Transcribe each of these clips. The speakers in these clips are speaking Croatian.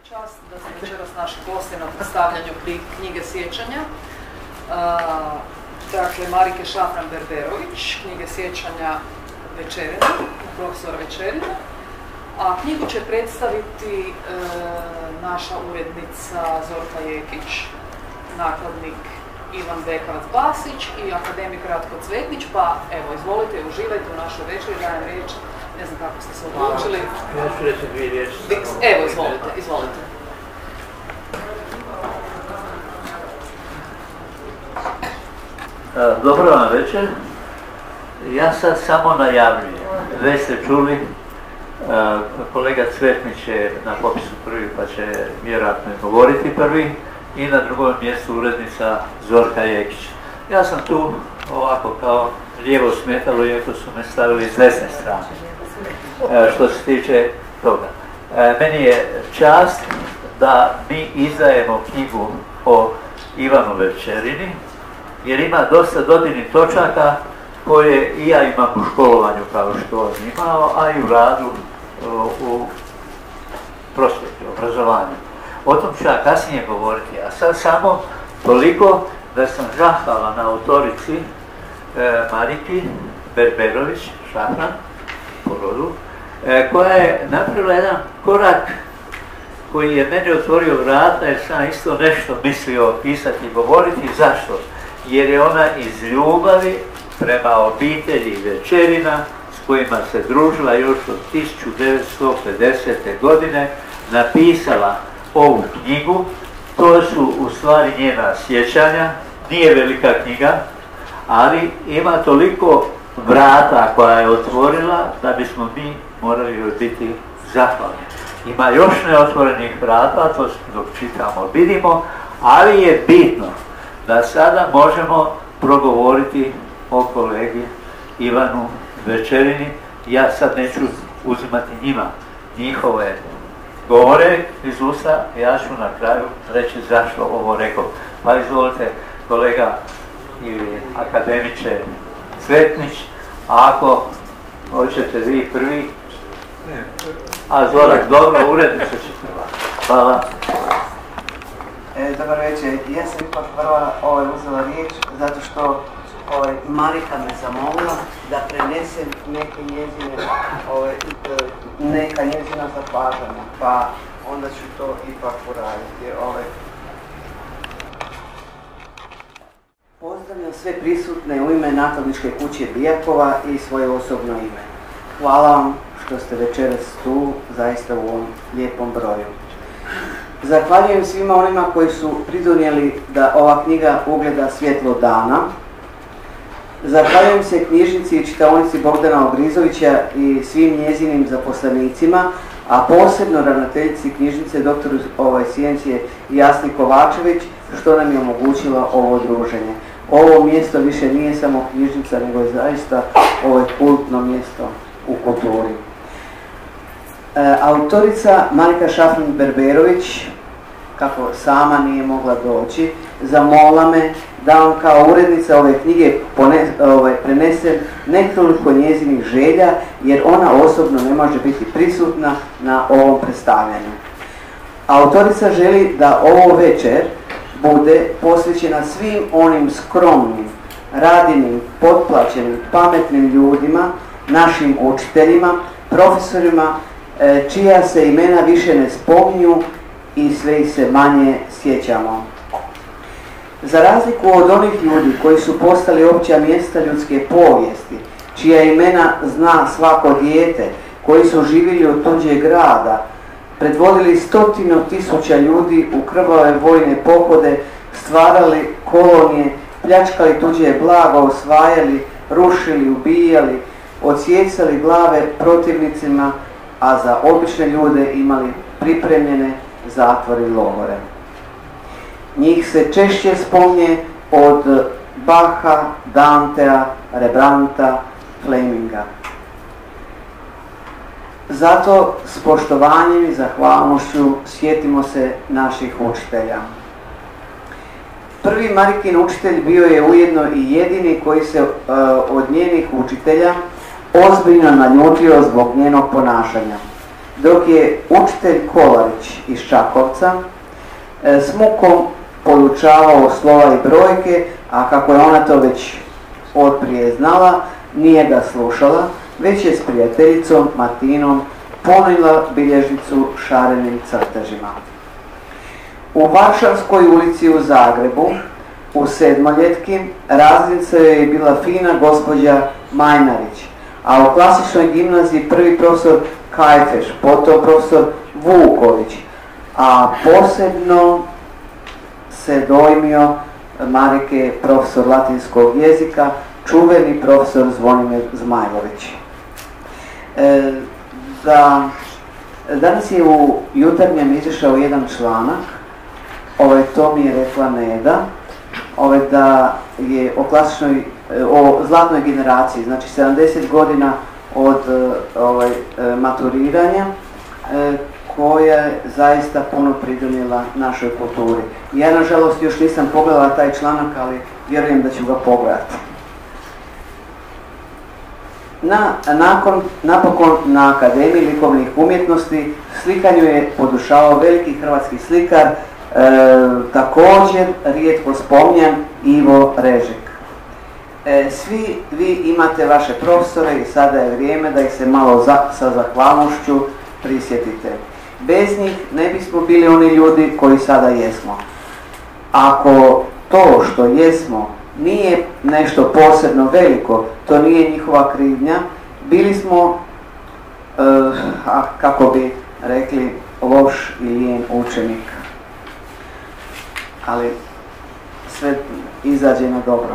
čast da smo večeras naši gosti na predstavljanju knjige sjećanja. Dakle, Marike Šafran-Berberović, knjige sjećanja Večerina, profesora Večerina. A knjigu će predstaviti naša urednica Zorka Jekić, nakladnik Ivan Bekavac-Basić i akademik Ratko Cvetnić. Pa evo, izvolite, uživajte u našoj večeri, dajem riječ. Ne znam kako ste se odlučili. Ja ću reći dvije riječi. Evo, izvolite. Dobro vam večer. Ja sad samo najavljujem. Već ste čuli, kolega Cvetnić je na popisu prvi pa će vjerojatno govoriti prvi i na drugom mjestu urednica Zorka Jekić. Ja sam tu ovako kao lijevo smetalo, iako su me stavili s desne strane. Što se tiče toga. Meni je čast da mi izdajemo knjigu o Ivanu Večerini, jer ima dosta dodirnih točaka koje i ja imam u školovanju kao što on imao, a i u radu u prosvjeti, obrazovanju. O tom ću ja kasnije govoriti, a sad samo toliko da sam zahvalan na autorici Mariki Berberović, Šafran, po rodu, koja je napravila jedan korak koji je meni otvorio vrata jer sam isto nešto mislio pisati i govoriti. Zašto? Jer je ona iz ljubavi prema obitelji Večerina s kojima se družila još od 1950. godine napisala ovu knjigu. To su u stvari njena sjećanja, nije velika knjiga, ali ima toliko vrata koja je otvorila da bismo mi morali joj biti zahvalni. Ima još neotvorenih vrata, to dok čitamo vidimo, ali je bitno da sada možemo progovoriti o kolegi Ivanu Večerini. Ja sad neću uzimati njihove govore iz usta, ja ću na kraju reći zašto ovo rekao. Pa izvolite, kolega ili akademiče Cvetnić, ako hoćete vi prvi, a Zorak, dobro, urednice će prva. Hvala. Dobar večer, ja sam ipak prva uzela riječ zato što Marika me zamolila da prenesem neka njezina zapažanja, pa onda ću to ipak uraditi. Pozdravljam sve prisutne u ime Nakladničke kuće Bijakova i svoje osobno ime. Hvala vam što ste večeras tu, zaista u ovom lijepom broju. Zahvaljujem svima onima koji su pridonijeli da ova knjiga ugleda svjetlo dana. Zahvaljujem se knjižnici i čitaonici Bogdana Ogrizovića i svim njezinim zaposlenicima, a posebno ravnateljici knjižnice doktoru sciencije Jasni Kovačević, što nam je omogućilo ovo druženje. Ovo mjesto više nije samo knjižnica, nego je zaista ovo kultno mjesto u kulturi. Autorica Marika Šafran-Berberović, kako sama nije mogla doći, zamolila me da vam kao urednica ove knjige prenesem nekoliko njezinih želja, jer ona osobno ne može biti prisutna na ovom predstavljanju. Autorica želi da ovo večer bude posvećena svim onim skromnim, radinim, potplaćenim, pametnim ljudima, našim učiteljima, profesorima, čija se imena više ne spominju i sve ih se manje sjećamo. Za razliku od onih ljudi koji su postali opća mjesta ljudske povijesti, čija imena zna svako dijete, koji su živjeli od tuđeg grada, predvodili 100.000 ljudi u krvave vojne pohode, stvarali kolonije, pljačkali tuđe blago, osvajali, rušili, ubijali, odsjecali glave protivnicima, a za obične ljude imali pripremljene zatvore i logore. Njih se češće spominje od Bacha, Dantea, Rembrandta, Fleminga. Zato s poštovanjem i zahvalnošću sjetimo se naših učitelja. Prvi Marikin učitelj bio je ujedno i jedini koji se od njenih učitelja ozbiljno naljutio zbog njenog ponašanja. dok je učitelj Kolarić iz Čakovca s mukom podučavao slova i brojke, a kako je ona to već otprije znala, nije ga slušala, već je s prijateljicom Martinom punila bilježnicu šarenim crtežima. U Varšavskoj ulici u Zagrebu, u Sedmoljetki, razrednica joj je bila fina gospođa Majnarić, a u klasičnoj gimnaziji prvi profesor Kajfeš, potom profesor Vuković, a posebno se dojmio Marike profesor latinskog jezika, čuveni profesor Zvonimir Zmajlović. Danas je u Jutarnjem izašao jedan članak, to mi je rekla Neda, da je o zlatnoj generaciji, znači 70 godina od maturiranja, koja je zaista puno pridonijela našoj kulturi. Ja nažalost još nisam pogledala taj članak, ali vjerujem da ću ga pogledati. Napokon na Akademiji likovnih umjetnosti slikanju je podušavao veliki hrvatski slikar, također rijetko spominjan Ivo Režek. Svi vi imate vaše profesore i sada je vrijeme da ih se malo sa zahvalnošću prisjetite. Bez njih ne bismo bili oni ljudi koji sada jesmo. Ako to što jesmo nije nešto posebno veliko, to nije njihova krivnja, bili smo, kako bi rekli, loš i lijen učenik. Ali sve izađe na dobro.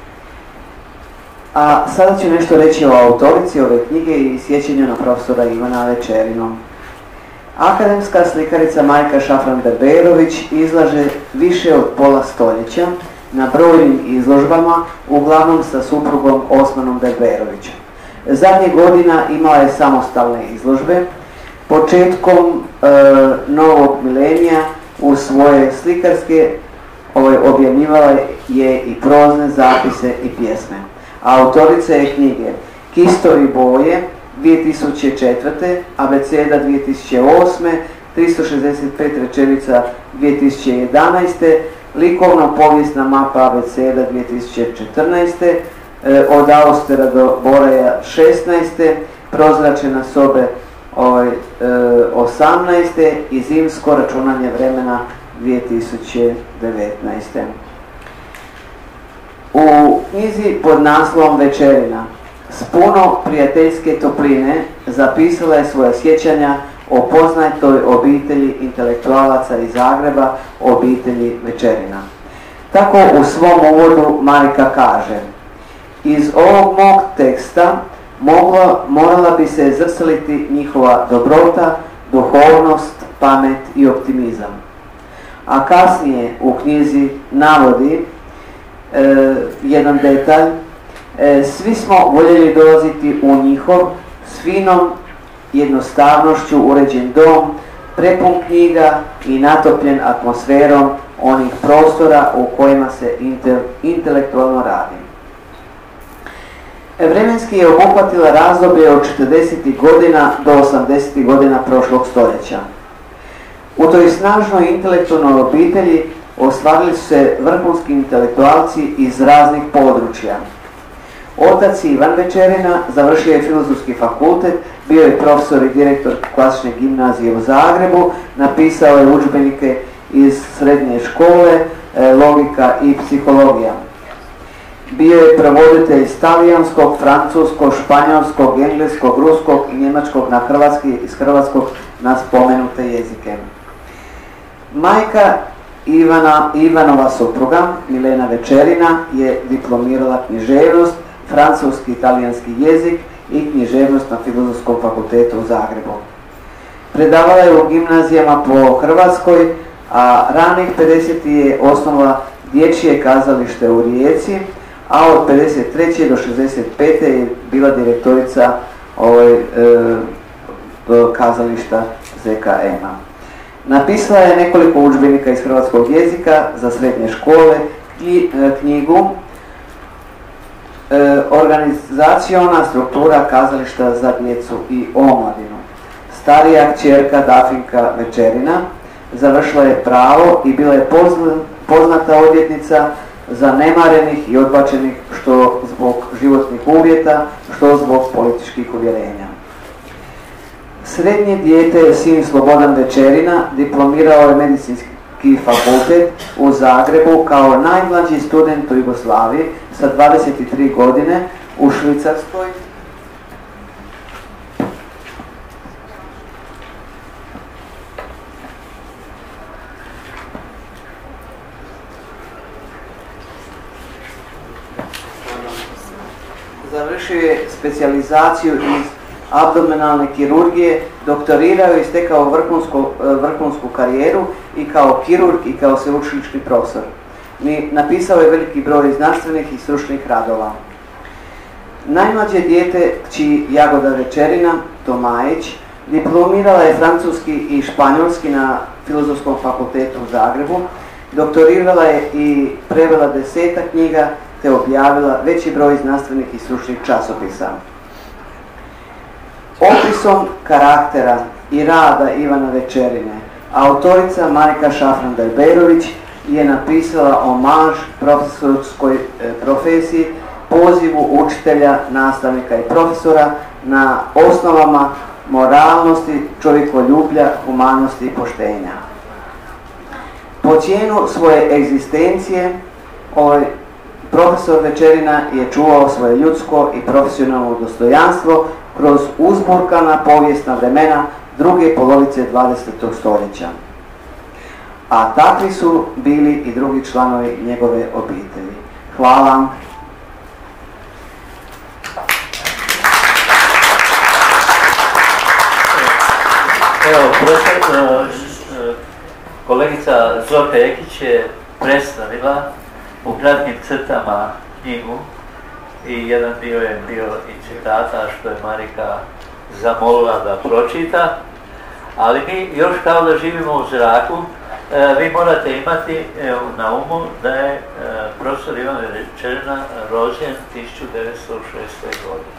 A sada ću nešto reći o autorici ove knjige i sjećanju na profesora Ivana Večerinu. Akademska slikarica Majka Šafran-Berberović izlaže više od pola stoljeća na brojnim izložbama, uglavnom sa suprugom Osmanom Berberovićem. Zadnjih godina imala je samostalne izložbe. Početkom novog milenija u svoje slikarske objavljivala je i prozne zapise i pjesme. Autorica je knjige Kistovi boje 2004. Abeceda 2008. 365 rečenica 2011. Likovno-povijesna mapa Abeceda 2014. Od Austera do Boraja 16. Prozračene sobe 18. i Zimsko računanje vremena 2019. U knjizi pod naslovom Večerina s puno prijateljske topline zapisala je svoja sjećanja o poznatoj obitelji intelektualaca iz Zagreba, obitelji Večerina. Tako u svom uvodu Marika kaže: iz ovog mog teksta morala bi se zrcaliti njihova dobrota, duhovnost, pamet i optimizam. A kasnije u knjizi navodi jedan detalj: svi smo voljeli dolaziti u njihov s finom jednostavnošću uređen dom, prepun knjiga i natopljen atmosferom onih prostora u kojima se intelektualno radi. Vremenski je obuhvatila razdoblje od 40. godina do 80. godina prošlog stoljeća. U toj snažnoj intelektualnoj obitelji ostvarili su se vrhunski intelektualci iz raznih područja. Otac Ivan Večerina završio je Filozofski fakultet, bio je profesor i direktor klasične gimnazije u Zagrebu, napisao je udžbenike iz srednje škole, logika i psihologija. Bio je prevoditelj iz talijanskog, francuskog, španjolskog, engleskog, ruskog i njemačkog na hrvatski, iz hrvatskog na spomenute jezike. Majka Ivanova supruga, Milena Večerina, je diplomirala književnost, francuski i talijanski jezik i književnost na Filozofskom fakultetu u Zagrebu. Predavala je u gimnazijama po Hrvatskoj, a ranih 50. je osnovala dječje kazalište u Rijeci, a od 53. do 65. je bila direktorica kazališta ZKM-a. Napisala je nekoliko udžbenika iz hrvatskog jezika za srednje škole, knjigu Organizaciona struktura kazališta za djecu i omladinu. starija kćerka Dafinka Večerina. Završila je pravo i bila je poznata odvjetnica zanemarenih i odbačenih što zbog životnih uvjeta, što zbog političkih uvjerenja. Srednje dijete, sin Slobodan Večerina, diplomirao je medicinski fakultet u Zagrebu kao najmlađi student u Jugoslaviji sa 23 godine u Švicarskoj. Završio je specijalizaciju iz abdominalne kirurgije, doktorirao je i stekao vrhunsku karijeru i kao kirurg i kao sveučilišni profesor. Napisao je veliki broj znanstvenih i stručnih radova. Najmlađe dijete, kći Jagoda Večerina, Tomajić, diplomirala je francuski i španjolski na Filozofskom fakultetu u Zagrebu, doktorirala je i prevela 10 knjiga te objavila veći broj znanstvenih i stručnih časopisa. Opisom karaktera i rada Ivana Večerine, autorica Marika Šafran-Berberović je napisala omaž profesorskoj profesiji, pozivu učitelja, nastavnika i profesora na osnovama moralnosti, čovjekoljublja, humanosti i poštenja. Po cijenu svoje egzistencije, profesor Večerina je čuvao svoje ljudsko i profesionalno dostojanstvo kroz uzburkana povijesna vremena druge polovice 20. stoljeća. A takvi su bili i drugi članovi njegove obitelji. Hvala. Evo, kolegica Zorka Jekić je predstavila u kratkim crtama knjigu i jedan dio je bio i citata što je Marika zamolila da pročita, ali mi još kao da živimo u zraku, vi morate imati na umu da je profesor Ivan Večerina rođen 1906. godine.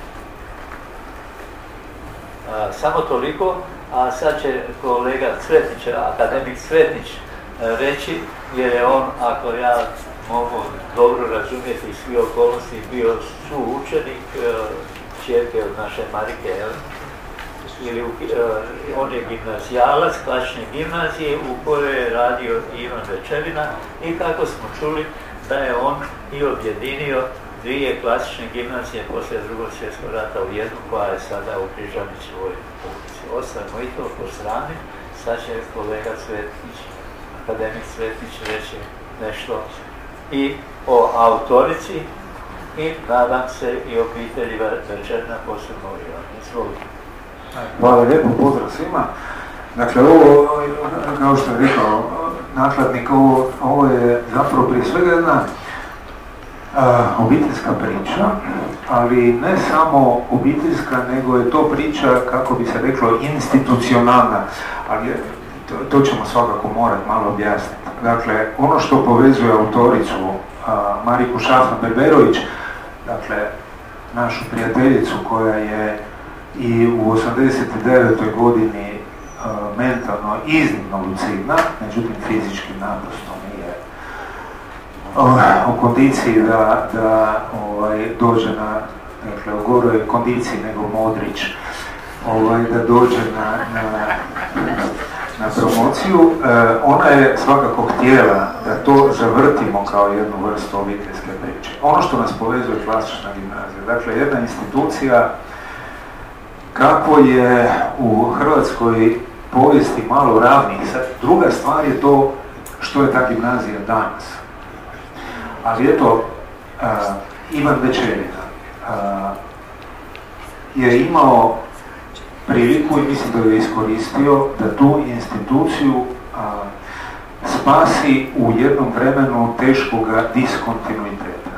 Samo toliko, a sad će kolega Cvetnić, akademik Cvetnić reći, jer je on, ako ja mogu dobro razumjeti svi okolnosti, bio suučenik čerke od naše Marike, ili on je gimnazijalac klasične gimnazije u kojoj je radio Ivan Večerina i kako smo čuli da je on i objedinio dvije klasične gimnazije poslije Drugog svjetskog rata u jednu koja je sada u Križanićevoj ulici. Ostavimo i to po strani, sad će kolega Cvetnić, akademik Cvetnić reći nešto i o autorici i nadam se i obitelji Večerina, posebno Ivana. Izvolite. Hvala lijepo, pozdrav svima. Dakle, ovo, kao što je rekao nakladnik, ovo je zapravo prije svega jedna obiteljska priča, ali ne samo obiteljska, nego je to priča, kako bi se reklo, institucionalna, ali to ćemo svakako morati malo objasniti. Dakle, ono što povezuje autoricu Mariku Šafran-Berberović, dakle, našu prijateljicu koja je i u 89. godini mentalno iznimno lucidna, međutim fizički naprosto nije u kondiciji da dođe na, dakle, u goroj kondiciji nego Modrić, da dođe na promociju. Ona je svakako htjela da to zavrtimo kao jednu vrstu obiteljske priče. Ono što nas povezuje klasična gimnazija, dakle jedna institucija kako je u hrvatskoj povijesti malo ravnih. Druga stvar je to što je ta gimnazija danas. Ali eto, Ivan Večerina je imao priliku i mislim da je iskoristio da tu instituciju spasi u jednom vremenu teškoga diskontinuiteta.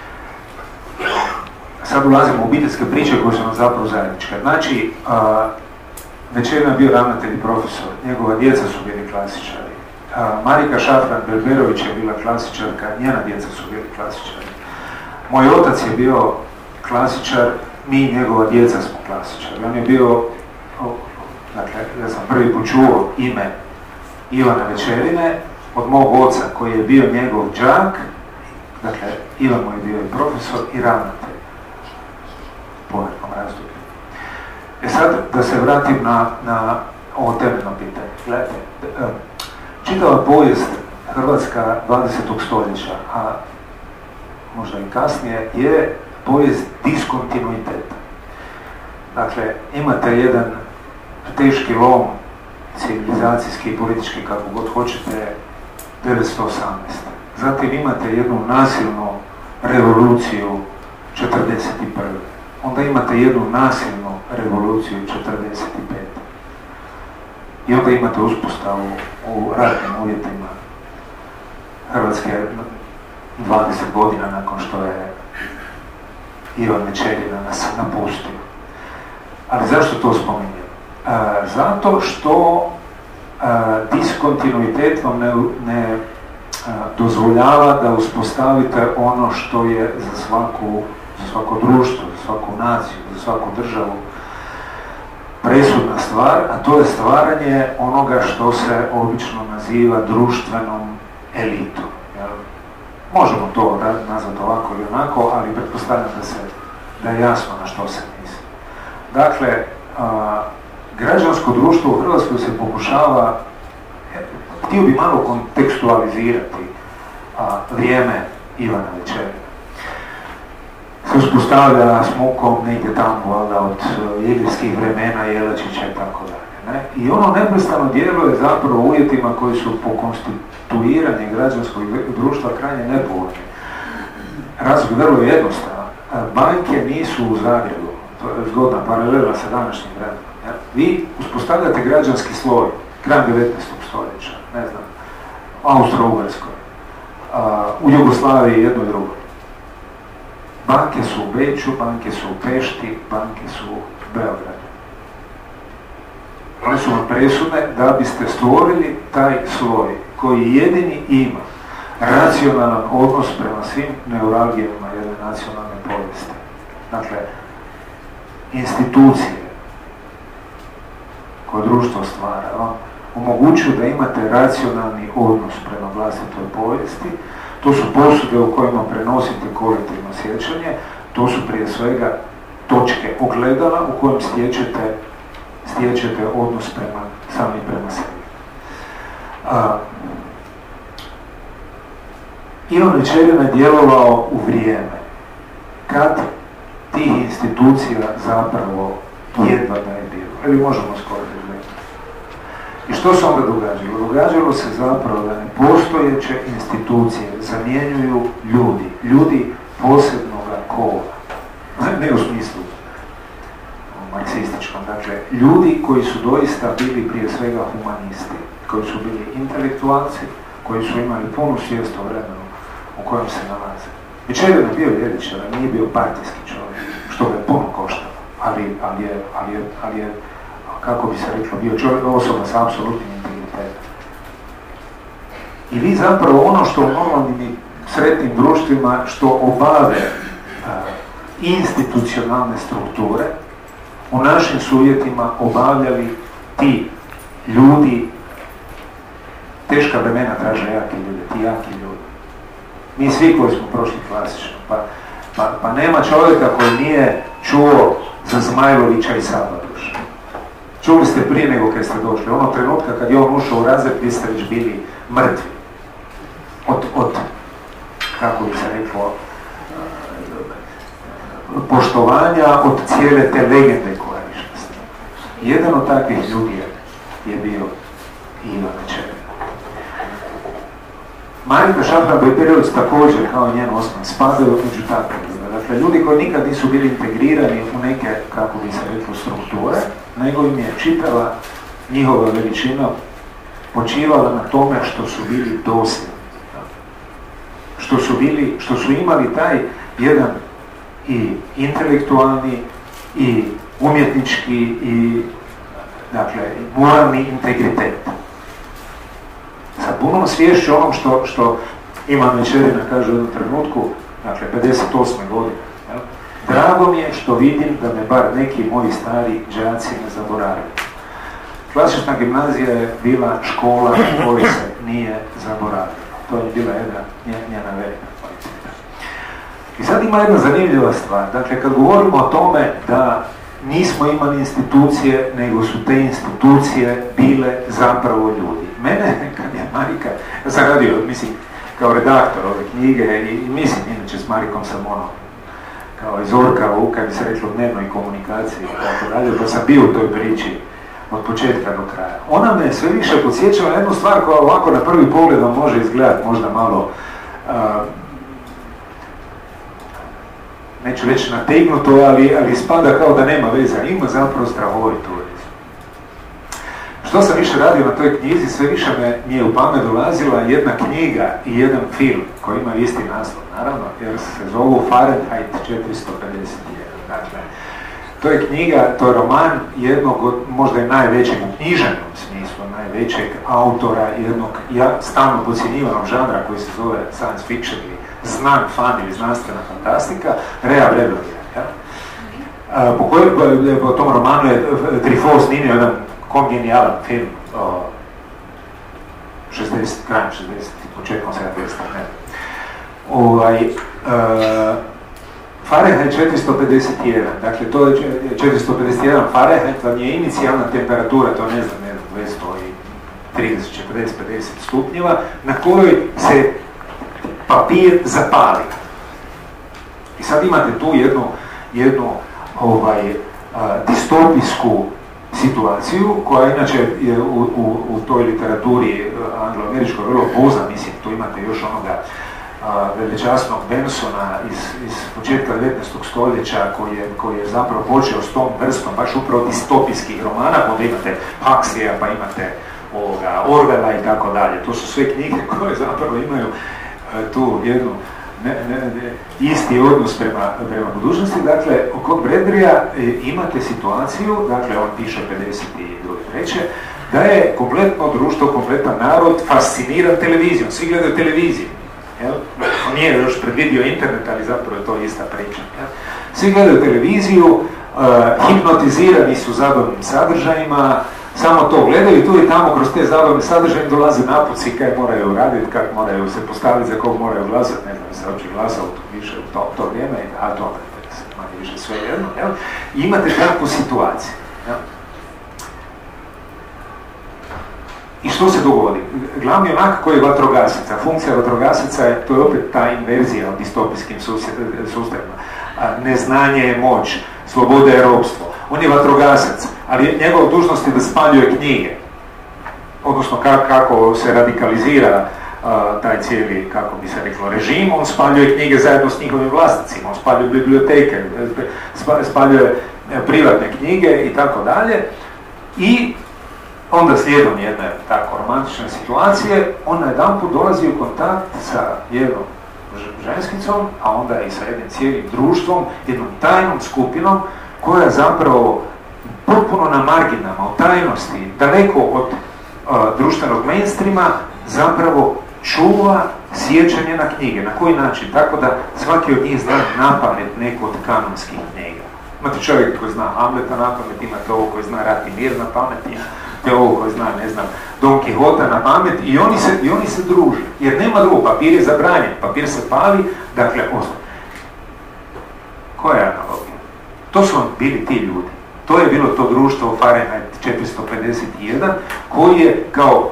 Sad ulazimo u obiteljske priče koje su nam zapravo zajedničke. Znači, Večerina je bio ravnatelj i profesor, njegova djeca su bili klasičari. Marika Šafran-Berberović je bila klasičarka, njena djeca su bili klasičari. Moj otac je bio klasičar, mi i njegova djeca smo klasičari. On je bio Dakle, ja sam prvi put čuo ime Ivana Večerine od mog oca koji je bio njegov đak, dakle, Ivan mu je bio i profesor i ravnatelj po nekom razdoblju. Sad, da se vratim na ovo temeljno pitanje. Gledajte, čitava povijest Hrvatska 20. stoljeća, a možda i kasnije, je povijest diskontinuiteta. Dakle, imate jedan teški lom, civilizacijski i politički, kako god hoćete, 1918. Zatim imate jednu nasilnu revoluciju 1941. Onda imate jednu nasilnu revoluciju 1945. I onda imate uspostavu u ratnim uvjetima Hrvatske 20 godina nakon što je Ivan Večerina nas napustio. Ali zašto to spominjem? Zato što diskontinuitet vam ne dozvoljava da uspostavite ono što je za svako društvo, za svaku naciju, za svaku državu presudna stvar, a to je stvaranje onoga što se obično naziva društvenom elitom. Možemo to nazvati ovako ili onako, ali pretpostavljam da je jasno na što se misli. Dakle, građansko društvo u Hrvatskoj se pokušava, htio bi malo kontekstualizirati vrijeme Ivana Večerina. Se uspostavlja s mukom negdje tamo, valjda, od jedrijskih vremena, Jelačića i tako dalje. I ono neprestano djeluje zapravo u uvjetima koji su po konstituiranju građanskog društva krajnje nepovoljni. Razlog vrlo je jednostavan. Banke nisu u Zagrebu, to je zgodna paralela sa današnjim vremenom. Vi uspostavljate građanski sloj, kraj 19. stoljeća, ne znam, Austro-Ugarskoj, u Jugoslaviji jedno i drugo. Banke su u Beču, banke su u Pešti, banke su u Beogradu. One su vam presudne da biste stvorili taj sloj koji jedini ima racionalan odnos prema svim neuralgijama jedne nacionalne povijesti. Dakle, institucije koje društvo stvara vam omogućuju da imate racionalni odnos prema vlastitoj povijesti. To su posude u kojima prenosite kolektivno sjećanje, to su prije svega točke ogledala u kojem stječete odnos sami prema sebi. Ivan Večerina je djelovao u vrijeme kad tih institucija zapravo jedva da je bilo. Ili možemo skoro izgledati. I što se onda događalo? Događalo se zapravo da nepostojeće institucije zamjenjuju ljudi posebnoga kola. Ne u smislu marksističkom. Dakle, ljudi koji su doista bili prije svega humanisti, koji su bili intelektualci, koji su imali punu svijest o vremenu u kojem se nalaze. Večerina je bio ljevičar, nije bio partijski čovjek, što ga je puno koštalo, ali je, kako bi se reklo, bio čovjek, osoba sa apsolutnim integritetom. I vi zapravo ono što u normalnim i sretnim društvima što obave institucionalne strukture, u našim su uvjetima obavljali ti ljudi. Teška vremena traže jaki ljudi, ti jaki ljudi. Mi svi koji smo prošli klasično, pa nema čovjeka koji nije čuo za Zmajlovića i Sabaduša. Čuli ste prije nego kad ste došli. Ono trenutka kad je on ušao u razred, vi ste već bili mrtvi. Od kako bi se reklo, poštovanja, od cijele te legende koja je išla s njim. Jedan od takvih ljudi je bio Ivan Večerina. Marika Šafran-Bajperović također, kao njen osman, spadaju među takve ljude. Dakle, ljudi koji nikad nisu bili integrirani u neke, kako bi se reklo, strukture, nego im je čitava njihova veličina počivala na tome što su bili dosljedni. Što su imali taj jedan i intelektualni i umjetnički i, dakle, moralni integritet. Sa punom sviješću onom što Ivan Večerina kaže u jednom trenutku, dakle 58. godine. Drago mi je što vidim da me bar neki moji stari đaci ne zaboravljaju. Klasična gimnazija je bila škola koja se nije zaboravila. To je bila jedna njena velika kvaliteta. I sad ima jedna zanimljiva stvar. Dakle, kad govorimo o tome da nismo imali institucije, nego su te institucije bile zapravo ljudi. Mene, kad je Marika, ja sam radio, mislim, kao redaktor ove knjige i mislim, inače s Marikom sam kao iz Orka, kad bi se reklo dnevnoj komunikaciji i tako dalje, pa sam bio u toj priči od početka do kraja. Ona me sve više podsjećala na jednu stvar koja ovako na prvi pogled može izgledati možda malo, neću reći nategnuto, ali spada kao da nema veze, ima zapravo strahovitu vezu. Što sam više radio na toj knjizi, sve više mi je u pamet dolazila jedna knjiga i jedan film koji ima isti naslov, naravno, jer se zovu Fahrenheit 451. Dakle, to je knjiga, to je roman jednog od, možda i najvećeg u književnom smislu, najvećeg autora jednog stalno podcjenjivanog žanra koji se zove science fiction ili znan fan ili znanstvena fantastika, Rea Bradbury. Ja? Po tom romanu je Truffaut snimio jedan kongenijalan film krajem 60, početkom 70. Fahrenheit 451, dakle to je 451 Fahrenheit, vam je inicijalna temperatura, to ne znam, 230, 40, 50 stupnjeva, na kojoj se papir zapali. I sad imate tu jednu distopijsku situaciju, koja inače je u toj literaturi anglo-američkoj vrlo poznata, mislim, tu imate još onoga velečasnog Bensona iz početka 19. stoljeća koji je zapravo počeo s tom vrstom baš upravo distopijskih romana, onda imate Huxleya, pa imate Orwella i tako dalje. To su sve knjige koje zapravo imaju tu jednu isti odnos prema budućnosti. Dakle, kod Bradburyja imate situaciju, dakle on piše 52. da je kompletno društvo, kompletan narod fasciniran televizijom, svi gledaju televiziju. On nije još predvidio internet, ali zapravo je to ista priča. Svi gledaju televiziju, hipnotizirani su zabavnim sadržajima, samo to gledaju, tu i tamo kroz te zabavne sadržaje dolaze napuci kaj moraju raditi, kako moraju se postaviti, za kog moraju glasati, ne znam, se uopće glasao više u to vrijeme, a to manje više sve jedno. I imate takvu situaciju. I što se dogodi? Glavni onak koji je vatrogasaca, funkcija vatrogasaca je, to je opet ta inverzija u distopijskim sustavima. Neznanje je moć, sloboda je ropstvo. On je vatrogasac, ali njegova dužnost je da spaljuje knjige. Odnosno kako se radikalizira taj cijeli, kako bi se reklo, režim, on spaljuje knjige zajedno s njihovim vlasnicima, on spaljuje biblioteke, spaljuje privatne knjige i tako dalje. I onda slijedom jedne tako romantične situacije, on najedanput dolazi u kontakt sa jednom ženskicom, a onda i sa jednim cijelim društvom, jednom tajnom skupinom, koja je zapravo potpuno na marginama, u tajnosti, daleko od društvenog mainstreama, zapravo čuva sjećanje na knjige. Na koji način? Tako da svaki od njih zna napamet neku od kanonskih knjiga. Imate čovjek koji zna Hamleta na pamet, imate ovo koji zna Rat i mir na pamet, imate ovo koji zna, ne znam, Don Quixota na pamet i oni se druže. Jer nema drugo, papir je zabranjen, papir se pali, dakle, koja je analogija? To su bili ti ljudi. To je bilo to društvo Fahrenheit 451 koji je kao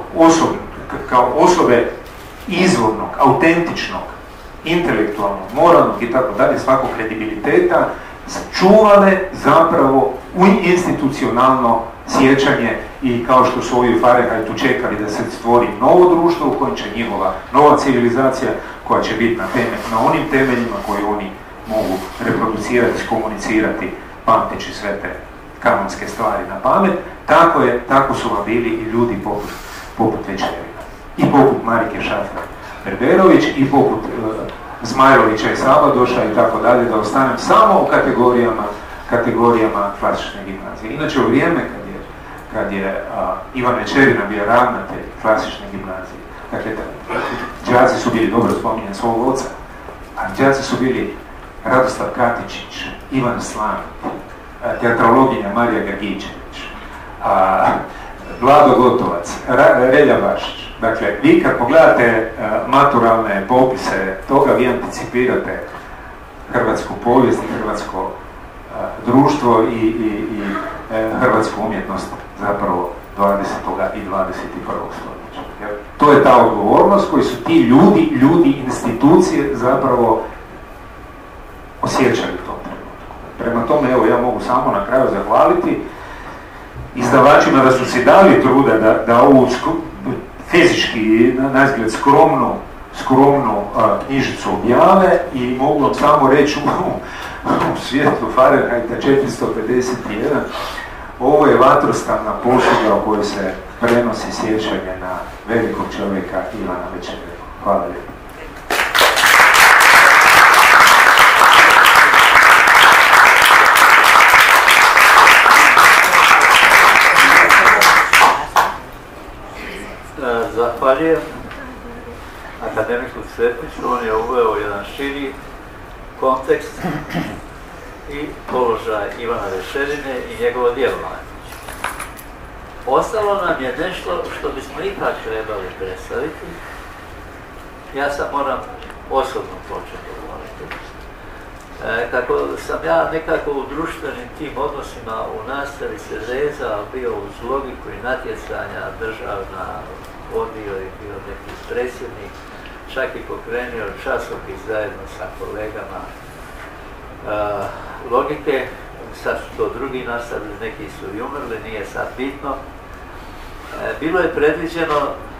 osobe izvornog, autentičnog, intelektualnog, moralnog i tako dalje, svakog kredibiliteta, sačuvale zapravo u institucionalno sjećanje i kao što su ovi u Fahrenheitu čekali da se stvori novo društvo u kojem će njihova nova civilizacija koja će biti na onim temeljima koje oni mogu reproducirati, komunicirati, pamteći sve te kanonske stvari na pamet, tako su vam bili i ljudi poput Večerina. I poput Marike Šafran-Berberović i poput Zmajlovića i Sabadoša i tako dalje, da ostanem samo u kategorijama klasične gimnazije. Inače, u vrijeme kad je Ivan Večerina bio ravnatelj klasične gimnazije, dakle, đaci su bili, dobro spominjen svog oca, a đaci su bili Radoslav Katičić, Ivan Slan, teatrologinja Marija Gagičević, Vlado Gotovac, Relja Bašić. Dakle, vi kad pogledate maturalne popise toga, vi anticipirate hrvatsku povijest i hrvatsko društvo i hrvatsku umjetnost zapravo 20. i 21. stoljeća. Jer to je ta odgovornost koju su ti ljudi, institucije zapravo osjećali u tom trenutku. Prema tome, evo, ja mogu samo na kraju zahvaliti izdavačima da su si dali truda da ovu fizički, na izgled skromnu knjižicu objave i mogu vam samo reći u svijetu Fahrenheita 451, ovo je vatrostavna pošuda u kojoj se prenosi sjećanje na velikog čovjeka Ivana Večerina. Hvala lijepo. Zahvaljujem akademiku Cvetniću, on je uveo jedan širi kontekst i položaj Ivana Večerine i njegovo djelovanje. Ostalo nam je nešto što bismo ipak trebali predstaviti. Ja sad moram osobno početi govoriti. Kako sam ja nekako u društvenim tim odnosima u nastavi se vezao, bio uz logiku i natjecanja državna, vodio i bio neki predsjednik, čak i pokrenio časopis zajedno sa kolegama logike, sad su to drugi nastavili, neki su i umrli, nije sad bitno. Bilo je predviđeno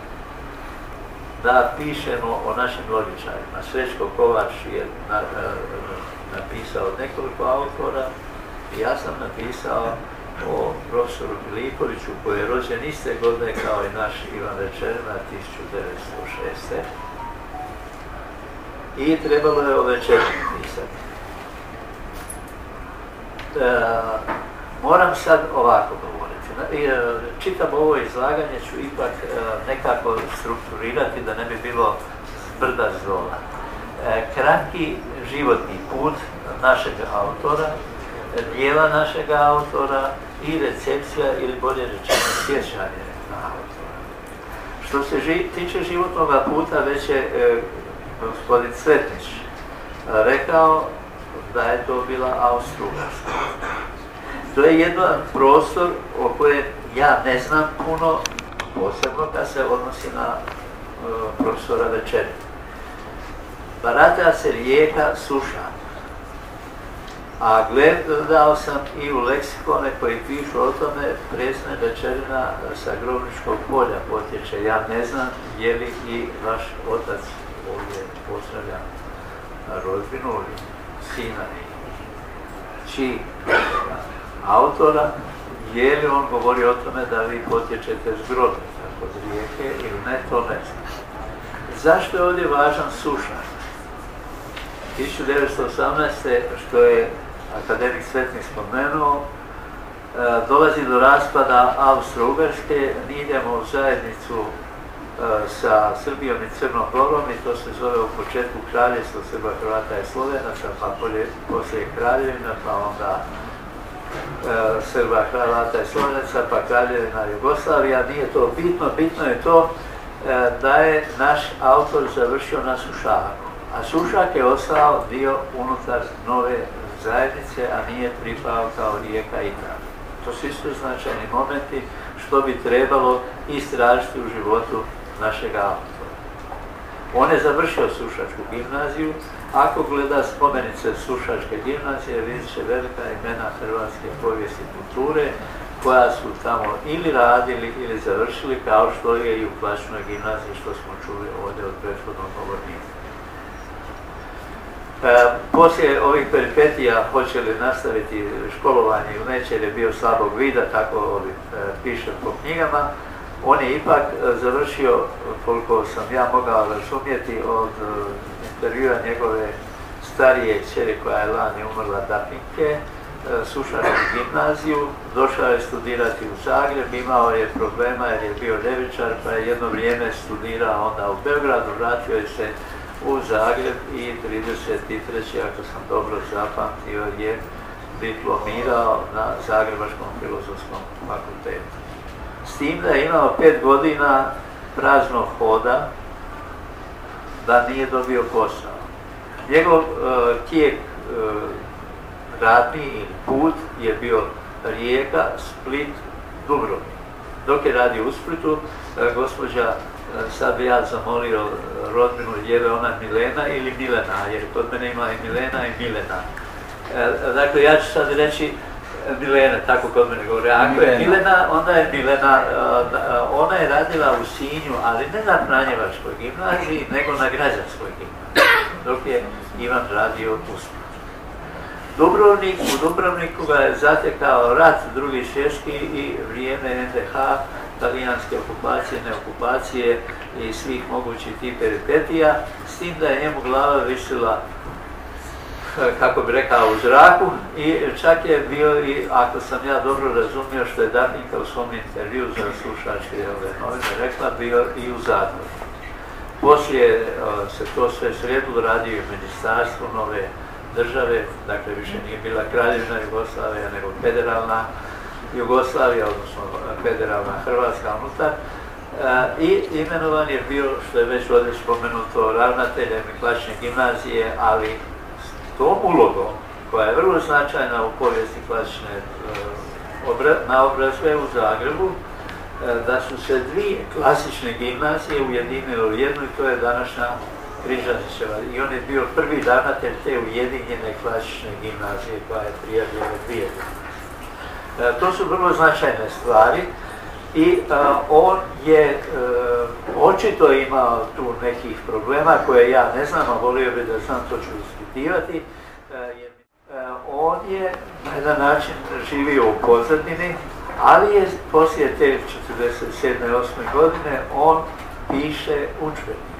da pišemo o našim logičarima. Srećko Kovač je napisao nekoliko autora i ja sam napisao o profesoru Filipoviću koji je rođen iste godine kao i naš Ivan Večerina 1906. I trebalo je o Večerini pisati. Moram sad ovako govoriti. Čitam ovo izlaganje, ću ipak nekako strukturirati da ne bi bilo zbrda zdola. Kratki životni put našeg autora, djela našeg autora i recepcija, ili bolje rečeno sjećanje na autora. Što se tiče životnog puta, već je gospodin Cvetnić rekao da je to bila Austro-Ugarska. To je jedan prostor o kojem ja ne znam puno, posebno kad se odnosi na profesora Večerina. Barata se rijeka Suša, a gledao sam i u leksikone koji pišu o tome, prezime Večerina sa Grobničkog polja potječe. Ja ne znam je li i vaš otac ovdje pozdravlja rodbinu ili sina čiji autora, je li on govori o tome da vi potječete s Grobnica kod rijeke ili ne, to ne znam. Zašto je ovdje važan Sušak? 1918. što je akademik Cvetnik spomenuo, dolazi do raspada Austro-Ugarske, mi idemo u zajednicu sa Srbijom i Crnom Gorom i to se zove u početku kraljevstvo Srba, Hrvata i Slovenaca, pa poslije kraljevina, pa onda Srba, Hrvata i Slovenaca, pa kraljevina Jugoslavija. Nije to bitno, bitno je to da je naš autor završio na Sušaku. A Sušak je ostao dio unutar nove zajednice, a nije pripao kao rijeka Itra. To su isto značajni momenti što bi trebalo istražiti u životu našeg autora. On je završio Sušačku gimnaziju. Ako gleda spomenice Sušačke gimnazije, vidjet će velika imena hrvatske povijesti i kulture koja su tamo ili radili ili završili, kao što je i u Plačnoj gimnaziji, što smo čuli ovdje od prethodnog govornika. Poslije ovih peripetija hoće li nastaviti školovanje ili neće, jer je bio slabog vida, tako piše po knjigama, on je ipak završio, koliko sam ja mogao razumjeti, od intervjua njegove starije kćeri koja je lani umrla, Dapinke, Sušačku gimnaziju, došao je studirati u Zagreb, imao je problema jer je bio ljevičar, pa je jedno vrijeme studirao onda u Beogradu, vratio je se u Zagreb i 33. ako sam dobro zapamtio, je diplomirao na Zagrebačkom filozofskom fakultetu. s tim da je imao 5 godina praznog hoda, da nije dobio posao. Njegov tijek radni ili put je bio Rijeka, Split, Dubrovnik. Dok je radio u Splitu, gospođa, sad bi ja zamolio rodbinu, je li ona Milena ili Milena, jer kod mene ima i Milena i Milena. Dakle, ja ću sad reći Milena, tako kod mene govori. Ako je Milena, onda je Milena, ona je radila u Sinju, ali ne na Franjevačkoj gimnaziji, nego na Građanskoj gimnaziji, dok je Ivan radio u Splitu. U Dubrovniku ga je zatekao rat drugi svjetski i vrijeme NDH, talijanske okupacije, neokupacije i svih mogućih tih peripetija, s tim da je njemu glava visila, kako bi rekao, u zraku i čak je bio i, ako sam ja dobro razumio što je Dafinka u svom intervju za slušačke novine rekla, bio i u zatvoru. Poslije se to sve sredilo, radio je u ministarstvu nove države, dakle više nije bila Kraljevina Jugoslavija, nego federalna Jugoslavija, odnosno federalna Hrvatska unutar. I imenovan je bio, što je već ovdje spomenuto, ravnateljem klasične gimnazije, ali s tom ulogom, koja je vrlo značajna u povijesti klasične naobrazbe u Zagrebu, da su se dvije klasične gimnazije ujedinile u jednu i to je današnja Križanićeva. I on je bio prvi ravnatelj te ujedinjene klasične gimnazije koja je prije bilo 2 godine. To su vrlo značajne stvari i on je očito imao tu nekih problema koje ja ne znam, a volio bi da znam, to ću ispitivati. On je na jedan način živio u pozadini, ali je poslije te 47. 8. godine on piše udžbenik.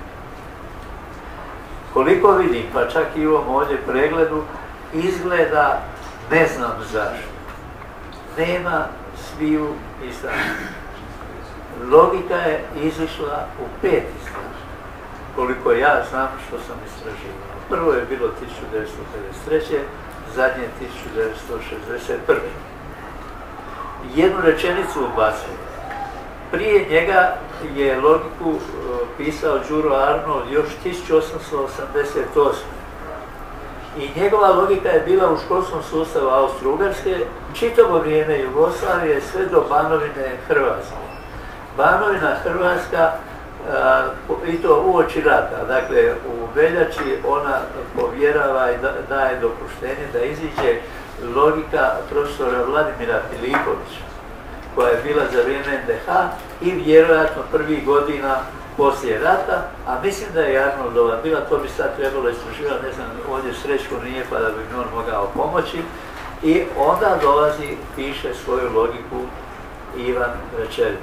Koliko vidim, pa čak i u ovom ovdje pregledu, izgleda, ne znam zašto, nema sviju izdanja. Logika je izišla u 5 izdanja, koliko ja znam što sam istraživao. Prvo je bilo 1953. zadnje 1961. Jednu rečenicu ubacuje. Prije njega je logiku pisao Đuro Arnold još 1888. I njegova logika je bila u školskom sustavu Austro-Ugarske čitavo vrijeme Jugoslavije sve do Banovine Hrvatske. Banovina Hrvatska, i to uoči rata, dakle u veljači ona povjerava i daje dopuštenje da iziđe logika profesora Vladimira Filipovića, koja je bila za vrijeme NDH i vjerojatno prvih godina poslije rata, a mislim da je Arnoldova bila, to bi sad trebalo istraživati, ne znam, ovdje Srećko nije pa da bi mi on mogao pomoći, i onda dolazi, piše svoju logiku Ivan Večerin.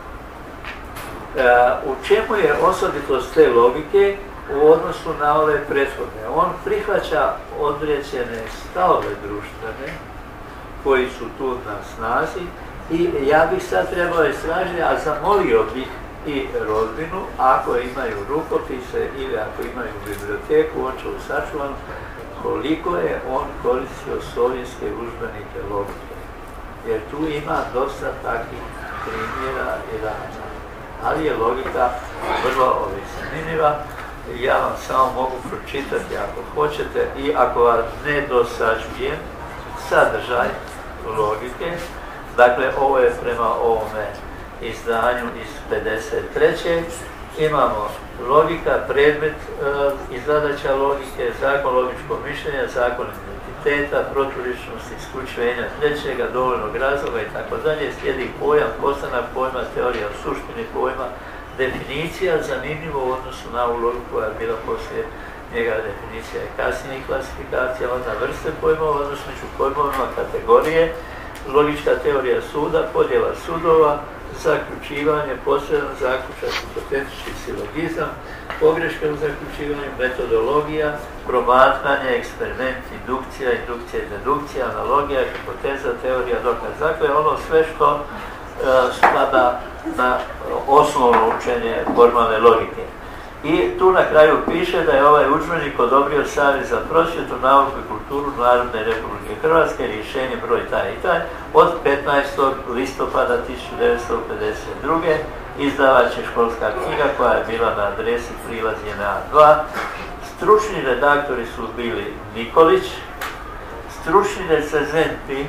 U čemu je osobitost te logike u odnosu na ove prethodne? On prihvaća određene stavove društvene koji su tu na snazi i ja bih sad trebao istražiti, a zamolio bih i rodbinu, ako imaju rukopise ili ako imaju biblioteku Očevu sačuvanu, koliko je on koristio sovjetske udžbenike logike. Jer tu ima dosta takvih primjera i rada. Ali je logika vrlo zanimljiva. Ja vam samo mogu pročitati ako hoćete i ako vam ne dosađujem sadržaj logike. Dakle, ovo je prema ovome izdanju iz 53. Imamo logika, predmet i zadaća logike, zakon logičkog mišljenja, zakon identiteta, proturječnost isključenja trećega, dovoljnog razloga i tako dalje. Slijedi pojam, postanak pojma, teorija o suštini pojma, definicija, zanimljivo u odnosu na ovu logiku koja je bila poslije njega definicija i kasnijih klasifikacija, onda vrste pojmova, odnosno među pojmovima kategorije, logička teorija suda, podjela sudova, zaključivanje, posredan zaključak, hipotetički silogizam, pogreške u zaključivanju, metodologija, promatranje, eksperiment, indukcija i dedukcija, analogija, hipoteza, teorija, dokaz. Dakle, ono sve što spada na osnovno učenje formalne logike. I tu na kraju piše da je ovaj udžbenik odobrio Savez za prosvjetu, nauku i kulturu kulturu Narodne Republike Hrvatske, rješenje broj taj i taj, od 15. listopada 1952. izdavač je Školska knjiga koja je bila na adresi Prilaz JNA2. Stručni redaktori su bili Nikolić, stručni recenzenti,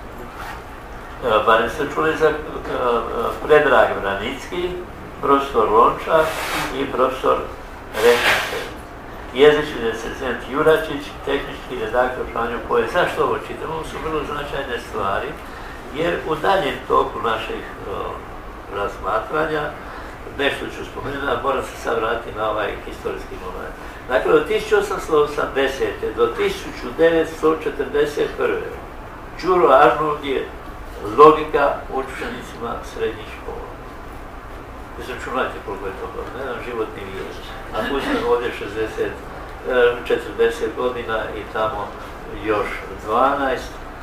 barem ste čuli za Predrag Branicki, profesor Lončar i profesor Rehncer. Jezični recenzent Juračić, tehnički redaktor Franjo Poje. Zašto ovo čitam? Ovo su vrlo značajne stvari, jer u daljem toku naših razmatranja, nešto ću spomenuti, ali moram se sad vratiti na ovaj historijski moment. Dakle, od 1880. do 1941. Đuro Arnold je logika učenicima srednjih škola. Izračunajte koliko je to bilo, ne znam, životni vijek. Ako uzmemo ovdje 40 godina i tamo još 12,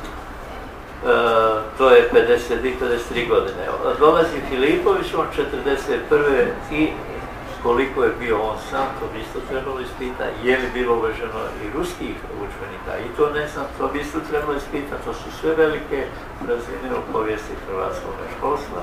to je 53 godine. Dolazi Filipović, on 41. i koliko je bio on sam, to bi isto trebalo ispitati, je li bilo uvaženo i ruskih učenika, i to ne znam, to bi isto trebalo ispitati, to su sve velike razine u povijesti hrvatskog školstva.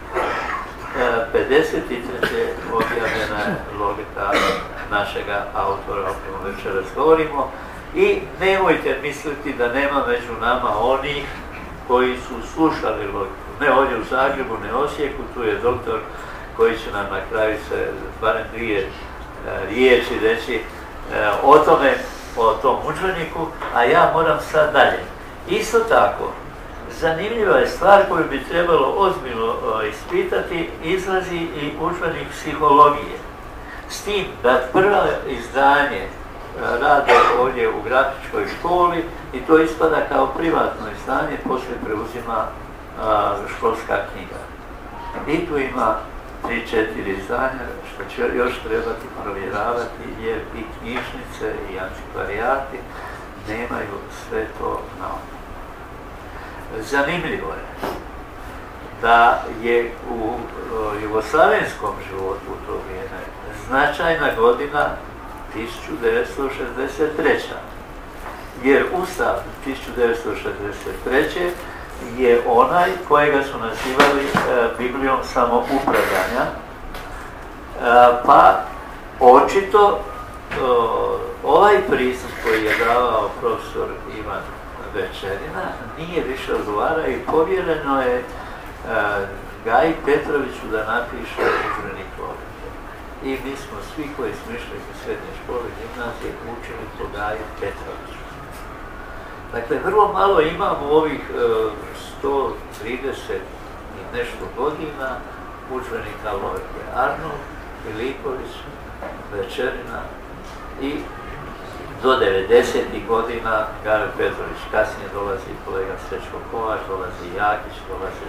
53. objavljena je logika našega autora, o kojem večeras govorimo, i nemojte misliti da nema među nama onih koji su slušali logiku. Ne ovdje u Zagrebu, ne Osijeku, tu je doktor koji će nam na kraju se barem dvije riječi reći o tome, o tom udžbeniku, a ja moram sad dalje. Isto tako, zanimljiva je stvar koju bi trebalo ozbiljno ispitati, izlazi i udžbenik psihologije. S tim da prvo izdanje rade ovdje u grafičkoj školi i to ispada kao privatno izdanje, poslije preuzima Školska knjiga. I tu ima 3-4 izdanja, što će još trebati provjeravati, jer i knjižnice i antikvarijati nemaju sve to na ovom. Zanimljivo je da je u jugoslavenskom životu u to vrijeme značajna godina 1963. Jer Ustav 1963. je onaj kojega su nazivali Biblijom samoupravljanja, pa očito ovaj pristup koji je davao profesor Ivan Večerina nije više odgovara i povjereno je Gaji Petroviću da napiše udžbenik logike. I mi smo svi koji smo išli u srednje škole gimnazije učili po Gaji Petroviću. Dakle, vrlo malo imamo ovih 130 i nešto godina udžbenika logike. Arnold, Filipović, Večerina i do 90. godina Gaja Petrović. Kasnije dolazi kolega Srećko Kovač, dolazi Jakić, dolazi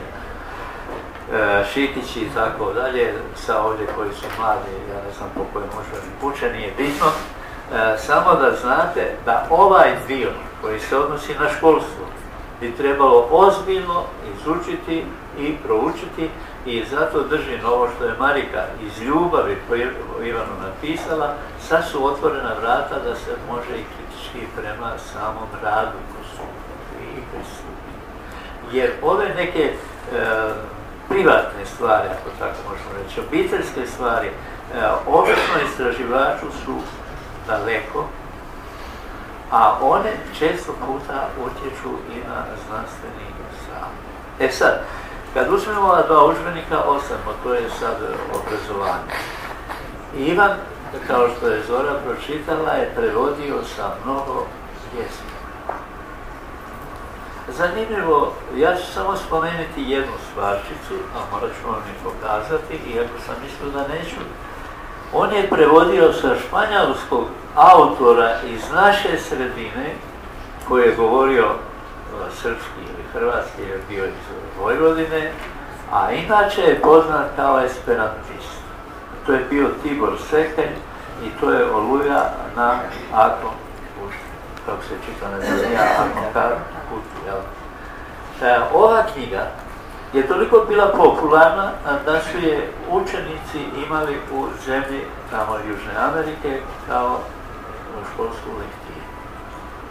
Šikić i tako dalje, sa ovdje koji su mladi, ja ne znam po kojem udžbeniku uče, nije bitno. Samo da znate da ovaj dio koji se odnosi na školstvo bi trebalo ozbiljno izučiti i proučiti i zato držim ovo što je Marika iz ljubavi koju Ivanu napisala, sad su otvorena vrata da se može i kritički prema samom radu i pristupiti. Jer ove neke privatne stvari, ako tako možemo reći, obiteljske stvari, obično istraživaču su daleko, a one često puta utječu i na znanstveni sam. E sad, kad uzmemo ova dva udžbenika, ostavimo, to je sad obrazovanje. Ivan, kao što je Zora pročitala, je prevodio sa mnogo jezika. Zanimljivo, ja ću samo spomenuti jednu stvarčicu, a morat ću vam i pokazati, iako sam mislio da neću. On je prevodio sa španjolskog autora iz naše sredine, koji je govorio srpski ili hrvatski, jer bio iz Vojvodine, a inače je poznat kao esperantist. To je bio Tibor Sekelj i to je Oluja na Akon Kutu, kako se čita, ne znam ja, Akon Kutu. Ova knjiga je toliko bila popularna da su je učenici imali u zemlji tamo Južne Amerike kao školsku lektiru.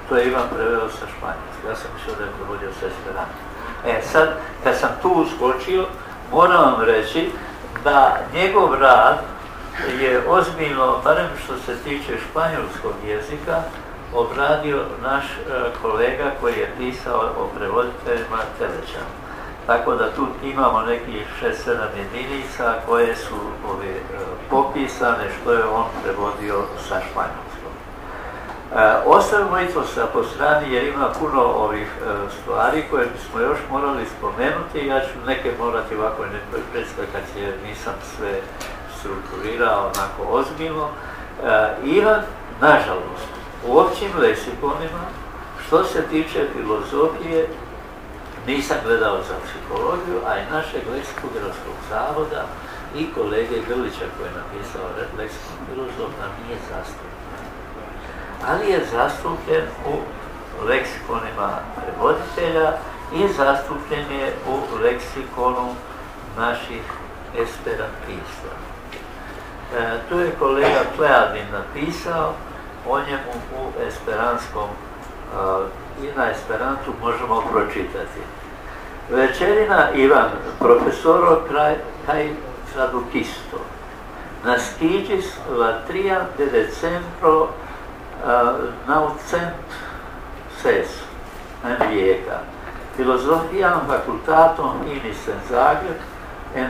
To je Ivan preveo sa španjolskog. Ja sam mislio da je prevodio sa esperanta. Sad, kad sam tu uskočio, moram vam reći da njegov rad je ozbiljno, barem što se tiče španjolskog jezika, obradio naš kolega koji je pisao o prevoditeljima Telećan. Tako da tu imamo nekih 6-7 jedinica koje su popisane što je on prevodio sa španjolskog. Ostavimo i to sa po strani jer ima puno ovih stvari koje bismo još morali spomenuti. Ja ću neke morati ovako predstavljati jer nisam sve strukturirao onako ozbiljno. Ivan, nažalost, u općim leksikonima, što se tiče filozofije, nisam gledao za psihologiju, a i našeg leksikografskog zavoda i kolege Grlića koji je napisao leksikon filozofna nije zastupljen. Ali je zastupljen u leksikonima prevoditelja i zastupljen je u leksikonu naših esperantista. Tu je kolega Pleadin napisao o njemu u esperanskom i na esperantu možemo pročitati. Večerina Ivan, profesoro kaj tradukisto, nascidis la 3 de decembro naucent ses en Rijeka. Filozofiam facultatum inis en Zagreb en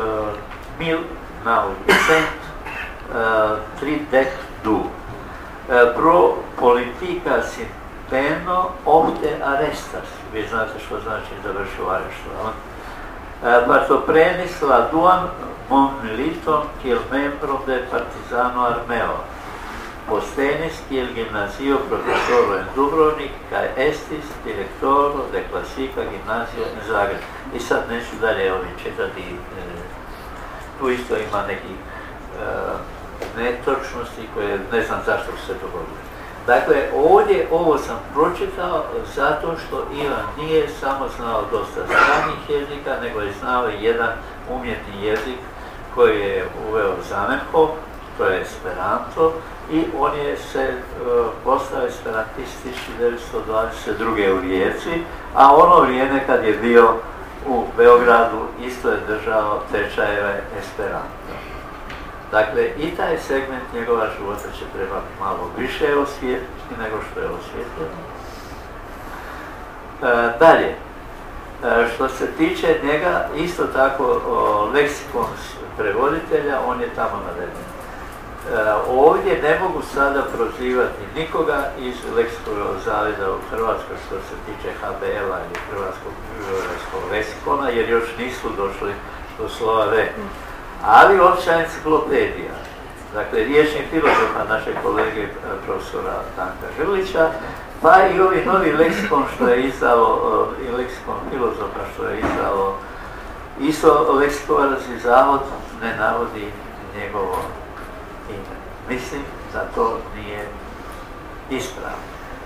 1932. Pro politica sinteno ofte arestas. Vi znate što znači završio areštovan. Partoprenis la duan mondmiliton kiel membro de partizano armeo. Postenis kiel gimnazio profesoro en Dubrovnik, kaj estis direktoro de klasika gimnazija en Zagreb. I sad neću dalje čitati, tu isto ima nekih netočnosti koje ne znam zašto se dogodilo. Dakle, ovdje ovo sam pročitao zato što Ivan nije samo znao dosta stranih jezika, nego je znao i jedan umjetni jezik koji je uveo Zamenhof, to je Esperanto, i on je se postao esperantist 1922. u Rijeci, a ono vrijeme kad je bio u Beogradu isto je držao tečajeve Esperanta. Dakle, i taj segment njegova života će trebati malo više osvijetliti nego što je osvjetljeno. Dalje, što se tiče njega, isto tako leksikon prevoditelja, on je tamo naveden. Ovdje ne mogu sada prozivati nikoga iz leksikovog zavjeda u Hrvatskoj što se tiče HBL-a ili Hrvatskog leksikona, jer još nisu došli do slova V. Ali opća enciklopedija, dakle riječni filozofa našeg kolege profesora Tanka Grlića, pa i ovi novi leksikon što je izdalo, i leksikon filozofa što je izdalo, isto leksikovački zavod ne navodi njegovo ime. Mislim da to nije ispravno.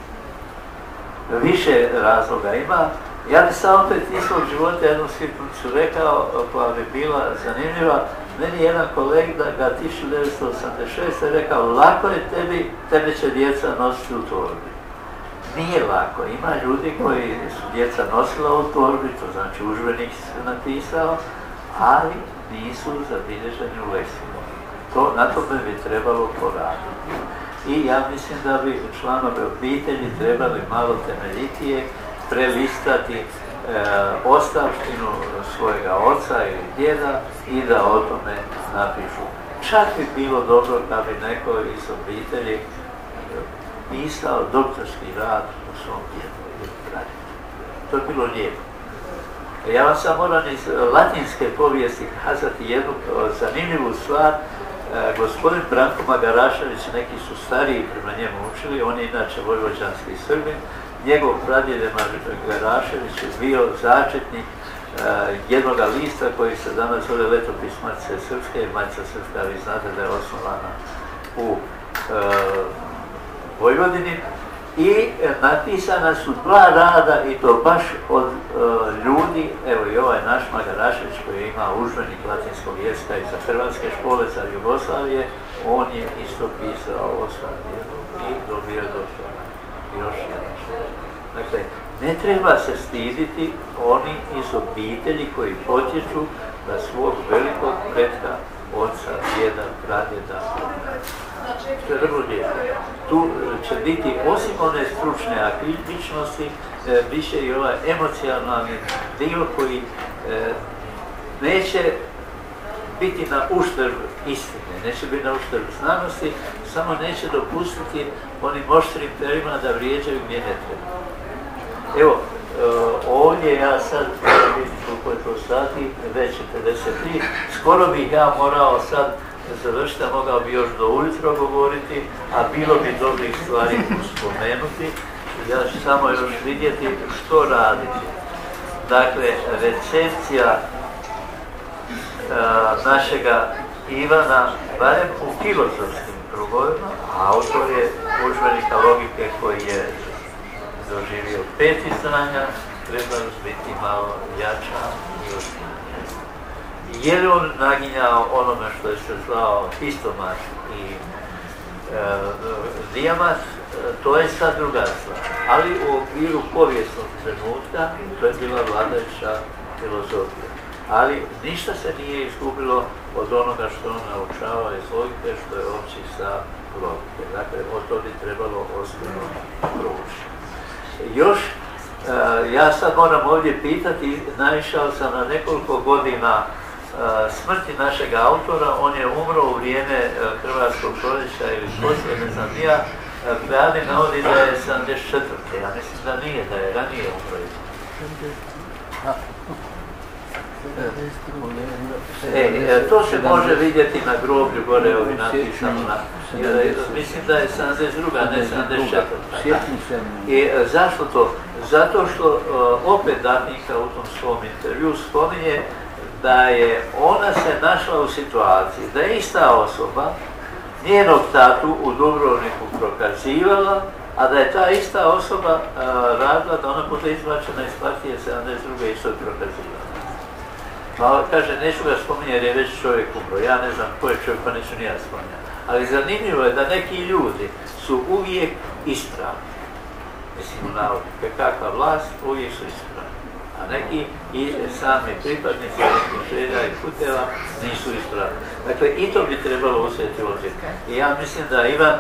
Više razloga ima. Ja bi sam opet iz svog života jednu sitnicu rekao koja bi bila zanimljiva. Meni je jedan kolega ga 1986. rekao, lako je tebi, tebe će djeca nositi u torbi. Nije lako, ima ljudi koji su djeca nosila u torbi, to znači udžbenik se napisao, ali nisu zabilježeni u leksikonu. Na tome bi trebalo poraditi. I ja mislim da bi članovi obitelji trebali malo temeljitije prelistati ostavštinu svojega oca ili djeda i da o tome napišu. Čak bi bilo dobro da bi neko iz obitelji pisao doktorski rad u svom djedu ili pradjedu. To je bilo lijepo. Ja vam sam moram iz latinske povijesti kazati jednu zanimljivu stvar. Gospodin Branko Magarašević, neki su stariji prema njemu učili, on je inače vojvođanski Srbin. Njegov pradjed Magarašević je bio začetnik jednog lista koji se danas zove Letopis Matice Srpske. Matica Srpska, vi znate da je osnovana u Vojvodini. I napisana su 2 rada i to baš od ljudi, evo i ovaj naš Magarašević koji ima udžbenik latinskog jezika i za hrvatske škole, za Jugoslavije, on je isto pisao o svom djelu i dobio doktora. još jedan slučaj. Dakle, ne treba se stiditi oni iz obitelji koji potječu da svog velikog pretka, oca, djeda, pradjeda. To je vrlo lijepo. Tu će biti, osim one stručne aktivičnosti, bit će i ovaj emocionalni dio koji neće biti na uštrb istine, neće biti na uštrb znanosti, samo neće dopustiti onim oštrim terima da vrijeđaju gdje ne treba. Evo, ovdje ja sad, vidim koliko je to sati, već je 53, skoro bih ja morao sad završiti, a mogao bi još do ujutro govoriti, a bilo bi dobrih stvari spomenuti. Ja ću samo još vidjeti što raditi. Dakle, recepcija našega Ivana, barem u filozofskim krugovima, autor je udžbenika logike koji je doživio 5 izdanja, treba biti malo jača i ozbiljnija. Je li on naginjao onome što je se zvao histomat i dijamat, to je sad druga stvar. Ali u okviru povijesnog trenutka to je bila vladajuća filozofija. Ali ništa se nije izgubilo od onoga što on naučava iz logike, što je opći stav logike. Dakle, o to bi trebalo ozbiljno proučiti. Još, ja sad moram ovdje pitati, naišao sam na nekoliko godina smrti našeg autora, on je umro u vrijeme Hrvatskog proljeća ili poslije, ne znam ja, Bejani navodi da je 74. Ja mislim da nije, da je ranije umro. To se može vidjeti na groblju, gore ovi napisano, mislim da je 72. ne 74. I zašto to? Zato što opet Dahnjika u tom svom intervju spominje da je ona se našla u situaciji da je ista osoba njenog tatu u Dubrovniku prokazivala, a da je ta ista osoba radila da ona bude izbačena iz partije 72. isto prokazivala. Pa kaže, neću ga spominjati jer je već čovjek umro, ja ne znam ko je čovjek, pa neću ni ja spominjati. Ali zanimljivo je da neki ljudi su uvijek ispravni. Mislim, u navodnike, kakva vlast, uvijek su ispravni. A neki i sami pripadnici nekih želja i puteva nisu ispravni. Dakle, i to bi trebalo uzeti u obzir. I ja mislim da Ivan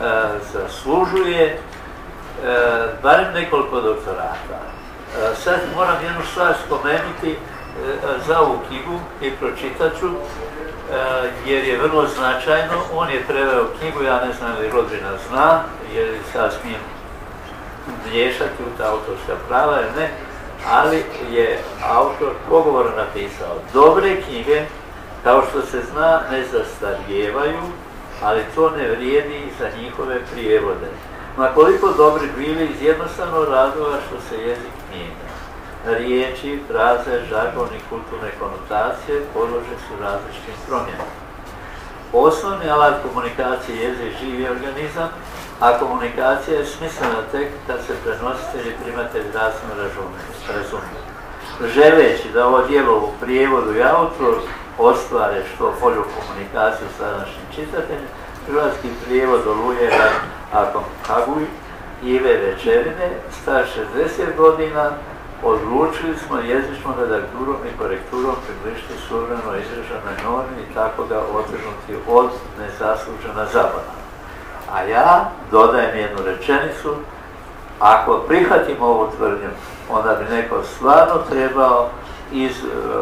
zaslužuje barem nekoliko doktorata. Sad moram jednu stvar spomenuti za ovu knjigu i pročitat ću, jer je vrlo značajno. On je preveo knjigu, ja ne znam li rodbina zna, jer sad smijem miješati u ta autorska prava, jer ne, ali je autor pogovora napisao: dobre knjige, kao što se zna, ne zastarijevaju, ali to ne vrijedi za njihove prijevode. Ma koliko dobri bili iz jednostavnog razloga što se jezik mijenja. Riječi, fraze, žargon i kulturne konotacije podložne su različitim promjenama. Osnovni alat komunikacije je jezik živi organizam, a komunikacija je smislena tek kad se prenositelji i primatelji razno razumiju. Želeći da ovo djelo u prijevodu i autor ostvare što bolju komunikaciju s današnjim čitateljem, hrvatski prijevod Oluje Aconcagua Ive Večerine, star 60 godina, odlučili smo jezičnom redakturom i korekturom približiti suvremeno izraženoj normi i tako ga otrgnuti od nezaslužena zabava. A ja dodajem jednu rečenicu: ako prihvatimo ovu tvrdnju, onda bi neko stvarno trebao iz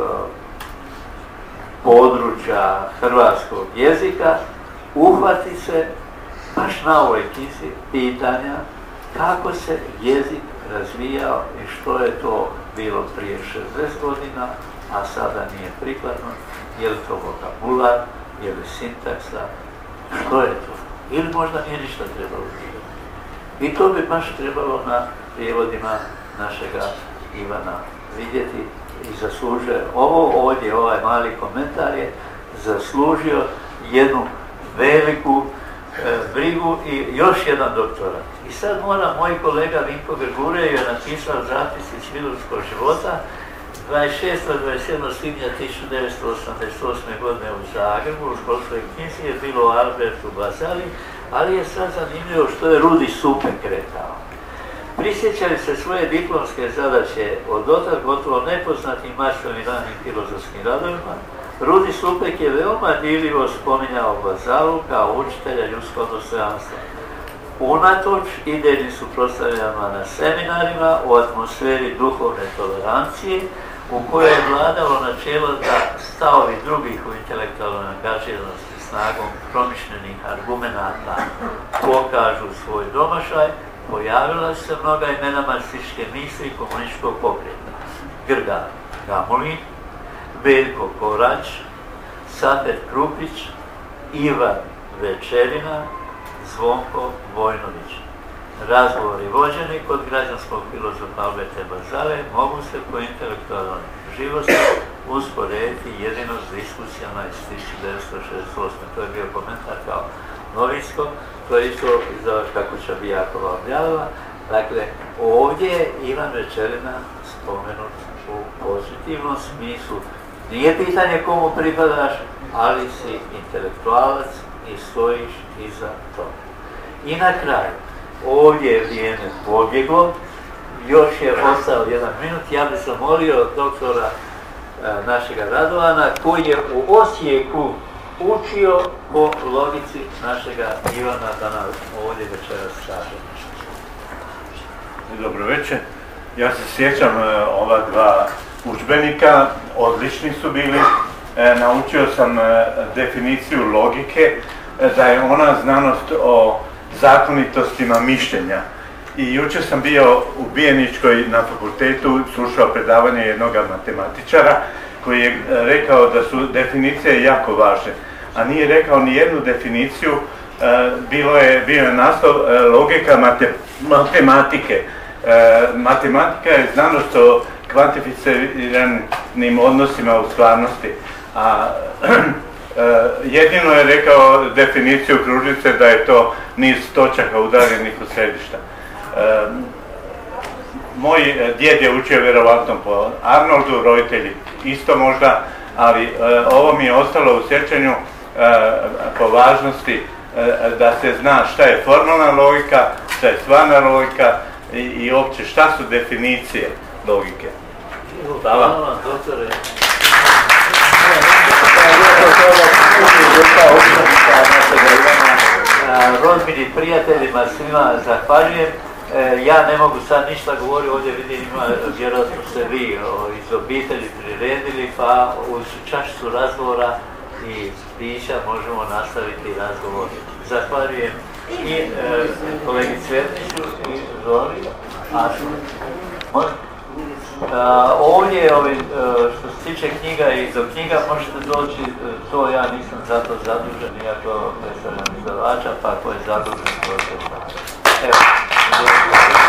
područja hrvatskog jezika uhvati se baš na ovoj knjizi pitanja kako se jezik razvijao i što je to bilo prije 60 godina, a sada nije prikladno, je li to vokabular, je li sintaksa, što je to? Ili možda nije ništa trebalo vidjeti. I to bi baš trebalo na prijevodima našega Ivana vidjeti i zaslužuje. Ovo ovdje, ovaj mali komentar je zaslužio jednu veliku brigu i još jedan doktorat. I sad moj kolega Vinko Grgurev je napisao zapis iz filozofskog života 26. 27. svibnja 1988. godine u Zagrebu, u školskoj knjizi je bilo o Albertu Bazali, ali je sad zanimljivo što je Rudi Supek rekao. prisjećali se svoje diplomske zadaće od otad gotovo nepoznatim Maršovim ranim filozofskim radovima, Rudi Slupek je veoma dirljivo spominjao Bazalu kao učitelja ljudskog dostojanstva. Unatoč idejnim suprotstavljanjima na seminarima u atmosferi duhovne tolerancije, u kojoj je vladalo načelo da stavovi drugih u intelektualnoj angažiranosti snagom promišljenih argumenata pokažu svoj domašaj, pojavila se mnoga imena marksističke misli i komunističkog pokreta. Grga Gamulin, Veljko Korać, Safer Krupić, Ivan Večerina, Zvonko Vojnović. Razgovori vođeni kod građanskog filozofa Alberta Bazale mogu se po intelektualnoj živosti usporediti jedino s diskusijama iz 1968. To je bio komentar kao novinsko, to je isto za Kakuća Bijakova objavila. Dakle, ovdje je Ivan Večerina spomenut u pozitivnom smislu. Nije pitanje komu pripadaš, ali si intelektualac i stojiš iza toga. I na kraju, ovdje je vrijeme pobjeglo, još je ostao 1 minut, ja bih zamolio doktora našega Radovana, koji je u Osijeku učio po logici našega Ivana, da nam ovdje večeras kaže. Dobro večer. Ja se sjećam ova 2 udžbenika, odlični su bili. Naučio sam definiciju logike, da je ona znanost o zakonitostima mišljenja. I jučer sam bio u Bijeničkoj na fakultetu, slušao predavanje jednog matematičara koji je rekao da su definicije jako važne, a nije rekao ni jednu definiciju. Bio je naslov logika matematike. Matematika je znanost o kvantificiranim odnosima u stvarnosti, a jedino je rekao definiciju kružnice da je to niz točaka udaljenih od središta. Moj djed je učio vjerovatno po Arnoldu, roditelji isto možda, ali ovo mi je ostalo u sjećanju po važnosti da se zna šta je formalna logika, šta je stvarna logika i uopće šta su definicije logike. Hvala. Rodbini, prijateljima, svima zahvaljujem. Ja ne mogu sad ništa govoriti, ovdje vidim vjerojatno se vi iz obitelji priredili, pa uz čašicu razgovora i pića možemo nastaviti razgovor. Zahvaljujem i kolegi Cvetniću i Zori. Ovdje, što se tiče knjiga i do knjiga možete doći, to ja nisam zato zadužen, iako predstavljam izdavača, pa ako je zadužen, to je to. Evo.